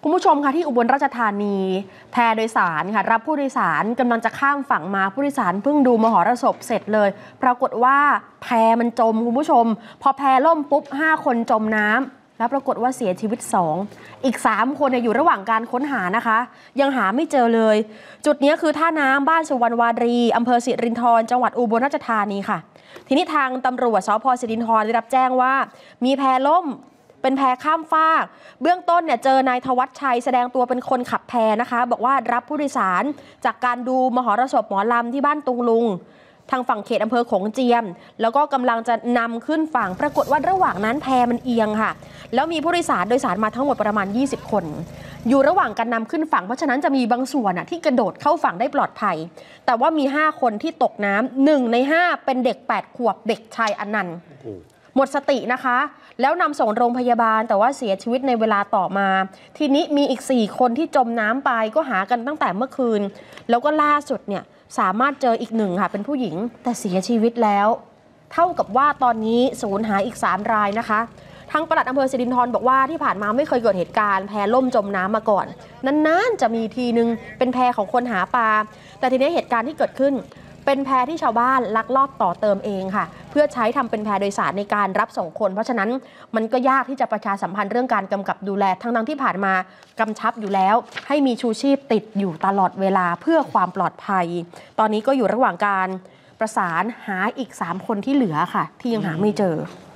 คุณผู้ชมค่ะที่อุบลราชธานีแพโดยสารค่ะรับผู้โดยสารกำลังจะข้ามฝั่งมาผู้โดยสารเพิ่งดูมหรสพเสร็จเลยปรากฏว่าแพมันจมคุณผู้ชมพอแพล่มปุ๊บ5 คนจมน้ำแล้วปรากฏว่าเสียชีวิต2อีก3 คนอยู่ระหว่างการค้นหานะคะยังหาไม่เจอเลยจุดนี้คือท่าน้ำบ้านสุวรรณวารีอำเภอสิรินธรจังหวัดอุบลราชธานีค่ะทีนี้ทางตำรวจสภ.สิรินธรได้รับแจ้งว่ามีแพล่มเป็นแพข้ามฟากเบื้องต้นเจอนายธวัชชัยแสดงตัวเป็นคนขับแพนะคะบอกว่ารับผู้โดยสารจากการดูมหรสพหมอลำที่บ้านตุงลุงทางฝั่งเขตอำเภอโขงเจียมแล้วก็กำลังจะนำขึ้นฝั่งปรากฏว่าระหว่างนั้นแพมันเอียงค่ะแล้วมีผู้โดยสารมาทั้งหมดประมาณ20 คนอยู่ระหว่างการนำขึ้นฝั่งเพราะฉะนั้นจะมีบางส่วนที่กระโดดเข้าฝั่งได้ปลอดภัยแต่ว่ามี5 คนที่ตกน้ำ1 ใน 5เป็นเด็ก8 ขวบเด็กชายอนันต์หมดสตินะคะแล้วนำส่งโรงพยาบาลแต่ว่าเสียชีวิตในเวลาต่อมาทีนี้มีอีก4 คนที่จมน้ำไปก็หากันตั้งแต่เมื่อคืนแล้วก็ล่าสุดสามารถเจออีก1 ค่ะเป็นผู้หญิงแต่เสียชีวิตแล้วเท่ากับว่าตอนนี้สูญหายอีก3 รายนะคะทางปลัดอำเภอสิรินธรบอกว่าที่ผ่านมาไม่เคยเกิดเหตุการณ์แพล่มจมน้ำมาก่อนนานๆจะมีทีนึงเป็นแพของคนหาปลาแต่ทีนี้เหตุการณ์ที่เกิดขึ้นเป็นแพที่ชาวบ้านลักลอบต่อเติมเองค่ะเพื่อใช้ทำเป็นแพโดยสารในการรับส่งคนเพราะฉะนั้นมันก็ยากที่จะประชาสัมพันธ์เรื่องการกำกับดูแลทั้งที่ผ่านมากำชับอยู่แล้วให้มีชูชีพติดอยู่ตลอดเวลาเพื่อความปลอดภัยตอนนี้ก็อยู่ระหว่างการประสานหาอีก3 คนที่เหลือค่ะที่ยังหาไม่เจอ